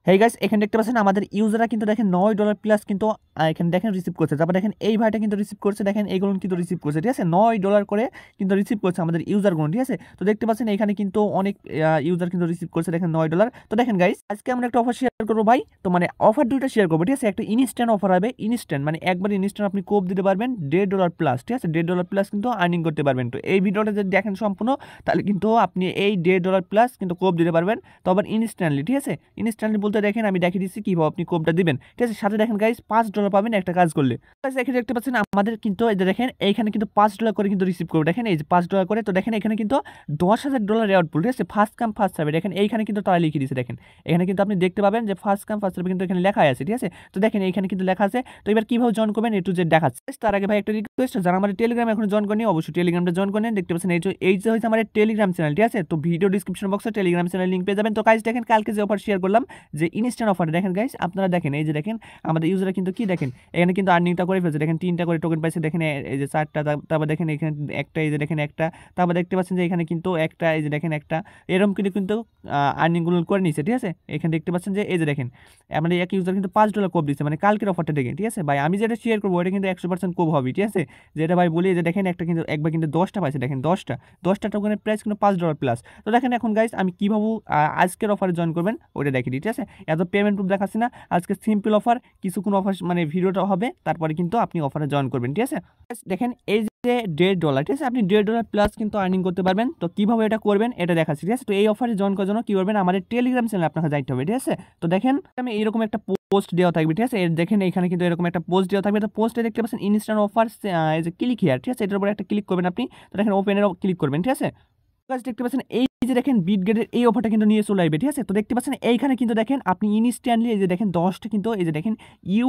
Hey guys, এখানে দেখতে পাচ্ছেন আমাদের ইউজাররা কিন্তু দেখেন $9 প্লাস কিন্তু এখানে দেখেন রিসিভ করছে। তারপর দেখেন এই ভাইটা কিন্তু রিসিভ করছে, দেখেন এইগুলো কিন্তু রিসিভ করছে, ঠিক আছে। $9 করে কিন্তু রিসিভ করছে আমাদের ইউজারগুলো, ঠিক আছে। তো দেখতে পাচ্ছেন এখানে কিন্তু অনেক ইউজার কিন্তু রিসিভ করছে দেখেন $9। তো দেখেন গাইস, আজকে আমরা একটা অফার শেয়ার করবো ভাই। তো মানে অফার দুইটা শেয়ার করবো, ঠিক আছে। একটা ইনস্ট্যান্ট অফার হবে, ইনস্ট্যান্ট মানে একবার ইনস্ট্যান্ট আপনি কোপ দিতে পারবেন $1.5 প্লাস, ঠিক আছে। $1.5 প্লাস কিন্তু আর্নিং করতে পারবেন। তো এই ভিডিওটা যদি দেখেন সম্পূর্ণ, তাহলে কিন্তু আপনি এই $1.5 প্লাস কিন্তু কোপ দিতে পারবেন। তো আবার ইনস্ট্যান্টলি, ঠিক আছে। ইনস্ট্যান্টলি বলতে দেখেন আমি দেখিয়ে দিচ্ছি কিভাবে আপনি কোপটা দিবেন, ঠিক আছে। সাথে দেখেন গাইস $5 পাবেন একটা কাজ করলে। এখানে দেখতে পাচ্ছেন আমাদের কিন্তু এই যে দেখেন এইখানে কিন্তু $5 করে কিন্তু রিসিভ করবে, দেখেন এই যে $5 করে। তো দেখেন এখানে কিন্তু $10,000 রেওয়ার্ড পুল, ঠিক আছে। ফার্স্ট কাম ফার্স্ট সার্ভে, দেখেন এইখানে কিন্তু তারা লিখে দিয়েছে, দেখেন এখানে কিন্তু আপনি দেখতে পাবেন যে ফার্স্ট কাম ফার্স্ট সার্ভে কিন্তু এখানে লেখা আছে, ঠিক আছে। তো দেখেন এইখানে কিন্তু লেখা আছে। তো এবার কিভাবে জয়েন করবেন একটু যে দেখাচ্ছে। তার আগে ভাই একটা রিকোয়েস্ট, যারা আমাদের টেলিগ্রাম এখন জয়েন করেনি অবশ্যই টেলিগ্রামটা জয়েন করেন। দেখতে পাচ্ছেন এই যে হচ্ছে আমাদের টেলিগ্রাম চ্যানেল, ঠিক আছে। তো ভিডিও ডিসক্রিপশন বক্সে টেলিগ্রাম চ্যানেল লিংক পেয়ে যাবেন। তো গাইস দেখেন কালকে যে অফার শেয়ার করলাম যে ইনস্ট্যান্ট অফার, দেখেন গাইস আপনারা দেখেন এই যে দেখেন আমাদের ইউজাররা কিন্তু কি দেখেন এখানে কিন্তু আর্নিংটা করে ফেলছে, দেখেন 3টা করে টোকেন পাইছে, দেখেন এই যে 4টা। তারপর দেখেন এখানে একটা, এই যে দেখেন একটা। তারপর দেখতে পাচ্ছেন যে এখানে কিন্তু একটা, এই যে দেখেন একটা। এরকম কিন্তু আর্নিংগুলো করে নিচ্ছে, ঠিক আছে। এখানে দেখতে পাচ্ছেন যে এই যে দেখেন আমাদের এক ইউজার কিন্তু $5 কোপ দিচ্ছে, মানে কালকের অফারটা দেখেন, ঠিক আছে ভাই। আমি যেটা শেয়ার করবো এটা কিন্তু 100% কোপ হবে, ঠিক আছে। যেটা ভাই বলি যে দেখেন একটা কিন্তু একবার কিন্তু 10টা পাইছে, দেখেন 10টা টোকেনের প্রাইস কিন্তু $5 প্লাস। তো দেখেন এখন গাইস আমি কিভাবে আজকের অফারে জয়েন করবেন ওটা দেখি, ঠিক আছে। এত পেমেন্ট প্রুফ দেখাচ্ছি না, আজকে সিম্পল অফার, কিছুক্ষণ অফার মানে ভিডিওটা হবে, তারপরে কিন্তু আপনি অফারে জয়েন করবেন, ঠিক আছে। দেখেন এই যে $1.5, ঠিক আছে, আপনি $1.5 প্লাস কিন্তু আর্নিং করতে পারবেন। তো কিভাবে এটা করবেন এটা দেখাচ্ছি, ঠিক আছে। তো এই অফারে জয়েন করার জন্য কি করবেন, আমাদের টেলিগ্রাম চ্যানেলে আপনাকে যাইতে হবে, ঠিক আছে। তো দেখেন আমি এইরকম একটা পোস্ট দেওয়া থাকবে, ঠিক আছে। দেখেন এখানে কিন্তু এরকম একটা পোস্ট দেওয়া থাকবে। তো পোস্টে দেখতে পাচ্ছেন ইনস্ট্যান্ট অফার, এই যে ক্লিক হিয়ার, ঠিক আছে। এটার উপরে একটা ক্লিক করবেন আপনি। তো দেখেন ওপেনের ক্লিক করবেন, ঠিক আছে। দেখতে পাচ্ছেন এই যে দেখেন বিটগেটের এই অফারটা কিন্তু নিয়ে চলে আসবে, ঠিক আছে। তো দেখতে পাচ্ছেন এইখানে কিন্তু দেখেন আপনি ইনস্ট্যান্টলি এই যে দেখেন 10টা কিন্তু এই যে দেখেন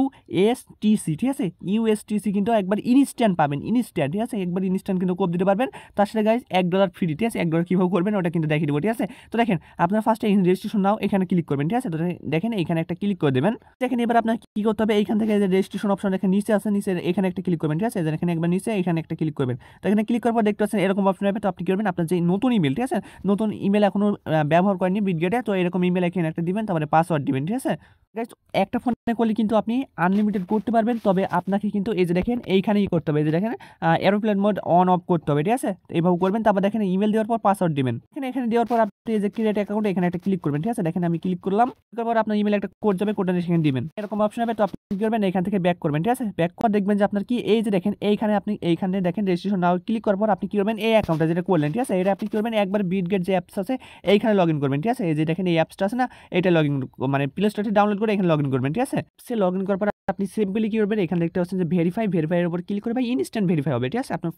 USDT, ঠিক আছে। USDT কিন্তু একবার ইনস্ট্যান্ট পাবেন, ইনস্ট্যান্ট, ঠিক আছে। একবার ইনস্ট্যান্ট কিন্তু কোপ দিতে পারবেন। তার সাথে গাইজ $1 ফ্রি, ঠিক আছে। $1 কীভাবে করবেন ওটা কিন্তু দেখিয়ে দেবো, ঠিক আছে। তো দেখেন আপনার ফার্স্টে রেজিস্ট্রেশন নাও এখানে ক্লিক করবেন, ঠিক আছে। তো দেখেন এখানে একটা ক্লিক করে দেবেন। দেখেন এবার আপনার কি করতে হবে, এইখান থেকে যে রেজিস্ট্রেশন অপশন দেখেন নিচে আছে, নিচে এখানে একটা ক্লিক করবেন, ঠিক আছে। দেখেন একবার নিচে এখানে একটা ক্লিক করবেন। তো এখানে ক্লিক করার পর দেখতে পাচ্ছেন এরকম অপশন হবে। তো আপনি কি করবেন, আপনার যে নতুন ইমেল, ঠিক আছে, নতুন ইমেল এখনো ব্যবহার করেনি বিটগেটে, তো এরকম ইমেল এখানে একটা দিবেন, তারপরে পাসওয়ার্ড দিবেন, ঠিক আছে। একটা ফোনে করলে কিন্তু আপনি আনলিমিটেড করতে পারবেন, তবে আপনাকে কিন্তু এই যে দেখেন এইখানেই করতে হবে, এই যে দেখেন এরোপ্লেন মোড অন অফ করতে হবে, ঠিক আছে। এইভাবে করবেন। তারপর দেখেন ইমেল দেওয়ার পর পাসওয়ার্ড দিবেন। এখানে দেওয়ার পর আপনি এই যে ক্রিয়েট অ্যাকাউন্ট এখানে একটা ক্লিক করবেন, ঠিক আছে। দেখেন আমি ক্লিক করলাম, তারপর আপনার ইমেল একটা কোড যাবে, কোডটা সেখানে দিবেন, এরকম অপশন হবে। তো আপনি কি করবেন, এখান থেকে ব্যাক করবেন, ঠিক আছে। ব্যাক করে দেখবেন যে আপনার কি এই যে দেখেন এইখানে আপনি এইখানে দেখেন রেজিস্ট্রেশন নাও ক্লিক করার পর আপনি কি করবেন, এই অ্যাকাউন্টটা যেটা করলেন, ঠিক আছে, এটা আপনি কি করবেন একবার বিটগেট যে অ্যাপস আছে এইখানে লগ ইন করবেন, ঠিক আছে। এই যে দেখেন এই অ্যাপসটা আছে না, এটা লগ ইন মানে প্লে স্টোর থেকে ডাউনলোড করে এখানে লগ ইন করবেন, ঠিক আছে। সে লগ ইন করার পর আপনি সিম্পলি কি করবেন, এখানে দেখতে পাচ্ছেন যে ভেরিফাইয়ের উপর ক্লিক করে ভাই ইনস্ট্যান্ট ভেরিফাই হবে, ঠিক আছে। আপনার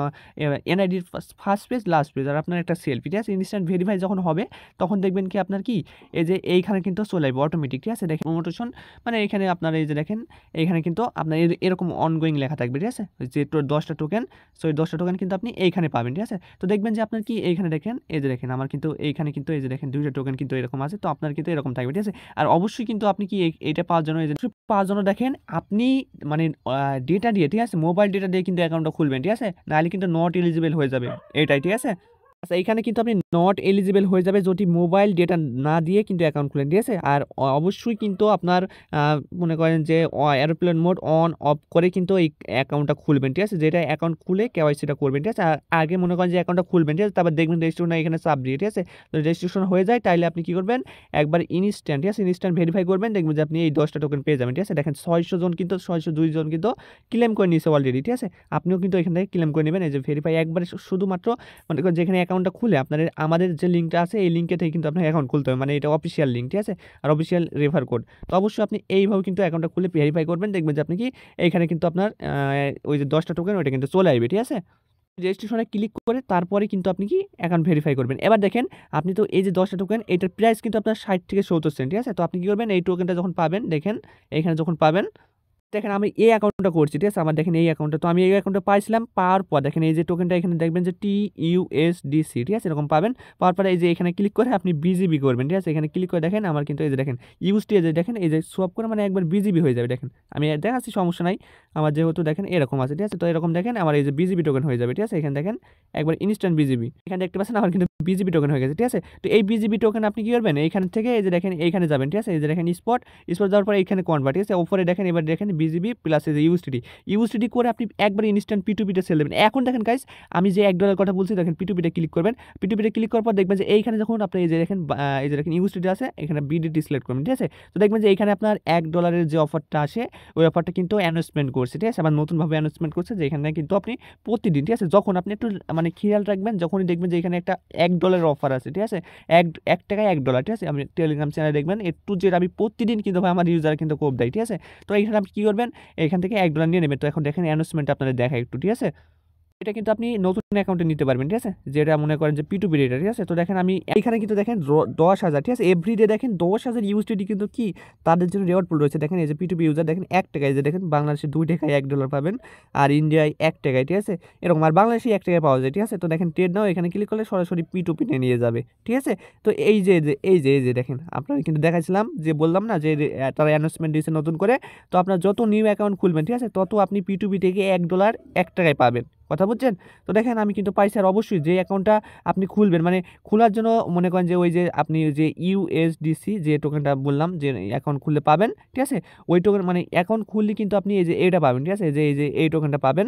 এনআইডির ফার্স্ট পেজ লাস্ট পেজ আর আপনার একটা সেলফি, ঠিক আছে। ইনস্ট্যান্ট ভেরিফাই যখন হবে তখন দেখবেন কি আপনার কি এই যে এইখানে কিন্তু চলে আসবে অটোমেটিক, ঠিক আছে। দেখেন প্রমোটেশন মানে এখানে আপনার এই যে দেখেন এইখানে কিন্তু আপনার এরকম অনগোয়িং লেখা থাকবে, ঠিক আছে। যে 10টা টোকেন, সো এই 10টা টোকেন কিন্তু আপনি এইখানে পাবেন, ঠিক আছে। তো দেখবেন যে আপনার কি এইখানে দেখেন এই যে দেখেন আমার কিন্তু এইখানে কিন্তু এই যে দেখেন 2টা টোকেন কিন্তু এরকম আছে, তো আপনার কিন্তু এরকম থাকবে, ঠিক আছে। আর অবশ্যই কিন্তু আপনি কি এইটা পাওয়ার জন্য দেখেন আপনি মানে ডেটা দিয়ে, ঠিক আছে, মোবাইল ডেটা দিয়ে কিন্তু অ্যাকাউন্টটা খুলবেন, ঠিক আছে। নাহলে কিন্তু নট এলিজিবল হয়ে যাবে এটাই, ঠিক আছে। আচ্ছা এখানে কিন্তু আপনি নট এলিজিবল হয়ে যাবে যদি মোবাইল ডেটা না দিয়ে কিন্তু অ্যাকাউন্ট খুলেন, ঠিক আছে। আর অবশ্যই কিন্তু আপনার মনে করেন যে এরোপ্লেন মোড অন অফ করে কিন্তু এই অ্যাকাউন্টটা খুলবেন, ঠিক আছে। যেটা অ্যাকাউন্ট খুলে কেওয়াইসিটা করবেন, ঠিক আছে। আর আগে মনে করেন যে অ্যাকাউন্টটা খুলবেন, ঠিক আছে। তারপর দেখবেন রেজিস্ট্রেশন এখানে চাপ দিয়ে, ঠিক আছে। তো রেজিস্ট্রেশন হয়ে যায় তাইলে আপনি কি করবেন, একবার ইনস্ট্যান্ট, ঠিক আছে, ইনস্ট্যান্ট ভেরিফাই করবেন, দেখবেন যে আপনি এই 10টা টোকেন পেয়ে যাবেন, ঠিক আছে। দেখেন 600 জন কিন্তু 602 জন কিন্তু ক্লেম করে নিয়েছে অলরেডি, ঠিক আছে। আপনিও কিন্তু এখান থেকে ক্লেম করে নেবেন। এই যে ভেরিফাই একবার শুধুমাত্র মনে করেন যেখানে অ্যাকাউন্টটা খুলে আপনাদের আমাদের যে লিঙ্কটা আছে এই লিঙ্কে থেকে কিন্তু আপনার অ্যাকাউন্ট খুলতে হবে, মানে এটা অফিসিয়াল লিঙ্ক, ঠিক আছে। আর অফিসিয়াল রেফার কোড। তো অবশ্যই আপনি এইভাবে কিন্তু অ্যাকাউন্টটা খুলে ভেরিফাই করবেন, দেখবেন যে আপনি কি এইখানে কিন্তু আপনার ওই যে 10টা টোকেন ওইটা কিন্তু চলে আসবে, ঠিক আছে। রেজিস্ট্রেশনে ক্লিক করে তারপরে কিন্তু আপনি কি অ্যাকাউন্ট ভেরিফাই করবেন। এবার দেখেন আপনি তো এই যে 10টা টোকেন এটার প্রাইস কিন্তু আপনার 60 থেকে 70 সেন্ট, ঠিক আছে। তো আপনি কি করবেন, এই টোকেনটা যখন পাবেন দেখেন এইখানে যখন পাবেন দেখেন আমি এই অ্যাকাউন্টটা করছি, ঠিক আছে। আমার দেখেন এই অ্যাকাউন্টটা, তো আমি এই অ্যাকাউন্টটা পাইছিলাম, পাওয়ার পর দেখেন এই যে টোকেনটা এখানে দেখবেন যে TUSDC, ঠিক আছে, এরকম পাবেন। পাওয়ার পরে এই যে এখানে ক্লিক করে আপনি বিজিবি করবেন, ঠিক আছে। এখানে ক্লিক করে দেখেন আমার কিন্তু এই যে দেখেন ইউএসটি, এই যে দেখেন এই যে সোয়াপ করে মানে একবার বিজিবি হয়ে যাবে। দেখেন আমি দেখাচ্ছি, সমস্যা নাই। আমার যেহেতু দেখেন এরকম আছে, ঠিক আছে, তো এরকম দেখেন আমার এই যে বিজিবি টোকেন হয়ে যাবে, ঠিক আছে। এখানে দেখেন একবার ইনস্ট্যান্ট বিজিবি, এখানে দেখতে পাচ্ছেন আমার কিন্তু বিজিবি টোকেন হয়ে গেছে, ঠিক আছে। তো এই বিজিবি টোকেন আপনি কি করবেন, এইখান থেকে এই যে দেখেন এইখানে যাবেন, ঠিক আছে। এই যে দেখেন স্পট যাওয়ার পরে এইখানে কনভার্ট, ঠিক আছে। ওপরে দেখেন এবার দেখেন বিজিবি প্লাস এই যে ইউএসডিটি করে আপনি একবার ইনস্ট্যান্ট পিটুপিতে সেল দেবেন। এখন দেখেন গাইস আমি যে $1 কথা বলছি, দেখেন পিটুপিতে ক্লিক করবেন। পিটুপিতে ক্লিক করার পর দেখবেন যে এইখানে যখন আপনি এই যে দেখেন এই যে দেখেন ইউএসডিটি আছে, এখানে বিডিটি সিলেক্ট করবেন, ঠিক আছে। তো দেখবেন যে এইখানে আপনার $1 যে অফারটা আসে, ওই অফারটা কিন্তু অ্যানাউন্সমেন্ট করছে, ঠিক আছে। আবার নতুনভাবে অ্যানাউন্সমেন্ট করছে যে এখানে কিন্তু আপনি প্রতিদিন, ঠিক আছে, যখন আপনি একটু মানে খেয়াল রাখবেন, যখনই দেখবেন যে এখানে একটা $1 অফার আছে, ঠিক আছে, এক টাকায় $1, ঠিক আছে। আপনি টেলিগ্রাম চ্যানেলে দেখবেন একটু যে আমি প্রতিদিন কিন্তু ভাই আমার ইউজার কিন্তু কোপ দেয়, ঠিক আছে। তো এইখানে আপনি কী করবেন, এখান থেকে $1 নিয়ে নেবেন। তো এখন দেখেন অ্যানাউন্সমেন্ট আপনাদের দেখায় একটু, ঠিক আছে। এটা কিন্তু আপনি নতুন অ্যাকাউন্টে নিতে পারবেন, ঠিক আছে, যেটা মনে করেন যে P2P রেটার, ঠিক আছে। তো দেখেন আমি এখানে কিন্তু দেখেন 10,000, ঠিক আছে, এভরিডে দেখেন 10,000 ইউএসডিটি কিন্তু কি তাদের জন্য রেওয়ার্ড পুল রয়েছে। দেখেন এই যে P2P ইউজার দেখেন 1 টাকায়, যে দেখেন বাংলাদেশে 2 টাকায় $1 পাবেন, আর ইন্ডিয়ায় 1 টাকায়, ঠিক আছে, এরকম, আর বাংলাদেশে 1 টাকায় পাওয়া যায়, ঠিক আছে। তো দেখেন ট্রেড নাও এখানে ক্লিক করলে সরাসরি P2P নিয়ে যাবে, ঠিক আছে। তো এই যে দেখেন আপনারা কিন্তু দেখাচ্ছিলাম যে বললাম না যে তারা অ্যানাউন্সমেন্ট দিয়েছে নতুন করে। তো আপনার যত নিউ অ্যাকাউন্ট খুলবেন, ঠিক আছে, তত আপনি P2P থেকে $1 1 টাকায় পাবেন, কথা বুঝছেন। তো দেখেন আমি কিন্তু পাইছি, আর অবশ্যই যে অ্যাকাউন্টটা আপনি খুলবেন মানে খোলার জন্য মনে করেন যে ওই যে আপনি যে ইউএসডিসি যে টোকেনটা বললাম যে অ্যাকাউন্ট খুললে পাবেন, ঠিক আছে, ওই টোকেন মানে অ্যাকাউন্ট খুললে কিন্তু আপনি এই যে এটা পাবেন, ঠিক আছে, এই যে এই টোকেনটা পাবেন,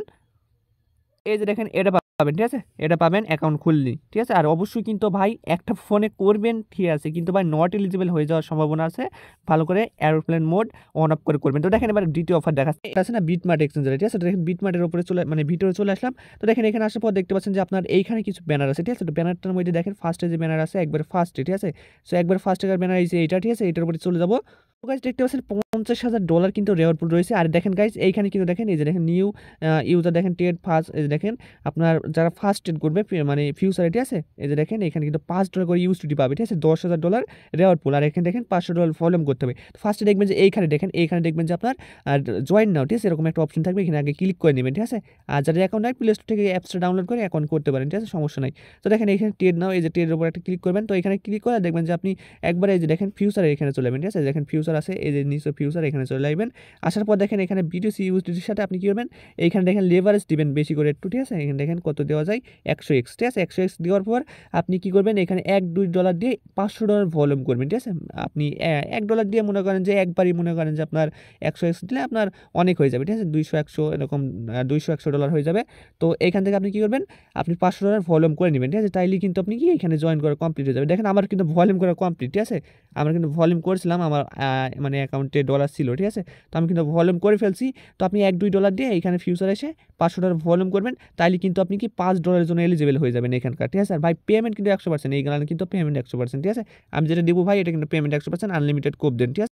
এই যে দেখেন এটা পাবেন, ঠিক আছে, এটা পাবেন অ্যাকাউন্ট খুললি, ঠিক আছে। আর অবশ্যই কিন্তু ভাই একটা ফোনে করবেন, ঠিক আছে, কিন্তু ভাই নট এলিজিবল হয়ে যাওয়ার সম্ভাবনা আছে। ভালো করে এরোপ্লেন মোড অন অফ করে করবেন। তো দেখেন এবার দ্বিতীয় অফার দেখাচ্ছে, এটা আছে না বিটমার্ট এক্সচেঞ্জার, ঠিক আছে। তো দেখেন বিটমার্টের উপরে মানে ভিতরে চলে আসলাম। তো দেখেন এখানে আসার পর দেখতে পাচ্ছেন যে আপনার এইখানে কিছু ব্যানার আছে, ঠিক আছে। তো ব্যানারটার মধ্যে দেখেন ফার্স্টে যে ব্যানার আছে একবার ফার্স্টে, ঠিক আছে। সো একবার ফার্স্টে ব্যানার এই যে এইটা, ঠিক আছে, এটার উপরে চলে যাবো। তো গাইস দেখতে পাচ্ছেন $50,000 কিন্তু রেওয়ার্ড পুল রয়েছে। আর দেখেন গাইস এইখানে কিন্তু দেখেন এই যে দেখেন নিউ ইউজার দেখেন ট্রেড ফার্স্ট, এই যে দেখেন আপনার যারা ফার্স্ট ট্রেড করবে মানে ফিউচারে, ঠিক আছে, এই যে দেখেন এখানে কিন্তু $5 করে ইউএসডিটি পাবে, ঠিক আছে, $10,000 রেওয়ার্ড পুল। আর এখানে দেখেন $500 ভলিউম করতে হবে। ফার্স্টে দেখবেন যে এইখানে দেখবেন যে আপনার জয়েন নাও, ঠিক আছে, এরকম একটা অপশন থাকবে, এখানে আগে ক্লিক করে নেবেন, ঠিক আছে। আর যাদের অ্যাকাউন্ট নাই প্লে স্টোর থেকে অ্যাপসটা ডাউনলোড করে অ্যাকাউন্ট করতে পারেন, ঠিক আছে, সমস্যা নাই। তো দেখেন এখানে ট্রেড নাও, এই যে ট্রেডের উপর একটা ক্লিক করবেন। তো এখানে ক্লিক করে দেখবেন যে আপনি একবারে এই যে দেখেন ফিউচারে এখানে চলে যাবেন, ঠিক আছে, দেখেন ফিউচার আছে, এই যে নিচে ফিউচার এখানে চলে আসবেন। আসার পর দেখেন এখানে বিটিসি ইউএসডিটির সাথে আপনি কী করবেন, এইখানে দেখেন লেভারেজ দিবেন বেশি করে একটু, ঠিক আছে। এখানে দেখেন কত দেওয়া যায়, 100x, ঠিক আছে। 100x দেওয়ার পর আপনি কী করবেন, এখানে $1-2 দিয়ে $500 ভলিউম করবেন, ঠিক আছে। আপনি $1 দিয়ে মনে করেন যে একবারই মনে করেন যে আপনার 100x দিলে আপনার অনেক হয়ে যাবে, ঠিক আছে, 200-100 এরকম $200-100 হয়ে যাবে। তো এখান থেকে আপনি কী করবেন, আপনি $500 ভলিউম করে নেবেন, ঠিক আছে। তাইলে কিন্তু আপনি কি এখানে জয়েন করা কমপ্লিট হয়ে যাবে। দেখেন আমার কিন্তু ভলিউম করা কমপ্লিট, ঠিক আছে। আমরা কিন্তু ভলিউম করেছিলাম, আমার মানে অ্যাকাউন্টে ডলার ছিল, ঠিক আছে। তো আমি কিন্তু ভলিউম করে ফেলছি। তো আপনি $1-2 দিয়ে এখানে ফিউচার এসে $500 ভলিউম করবেন, তাইলে কিন্তু আপনি কি $5 জন্য এলিজিবল হয়ে যাবেন এখানকার, ঠিক আছে। আর ভাই পেমেন্ট কিন্তু 100%, এই গানে কিন্তু পেমেন্ট 100%, ঠিক আছে। আমি যেটা দেবো ভাই এটা কিন্তু পেমেন্ট 100%, আনলিমিটেড কোপ দেন, ঠিক আছে।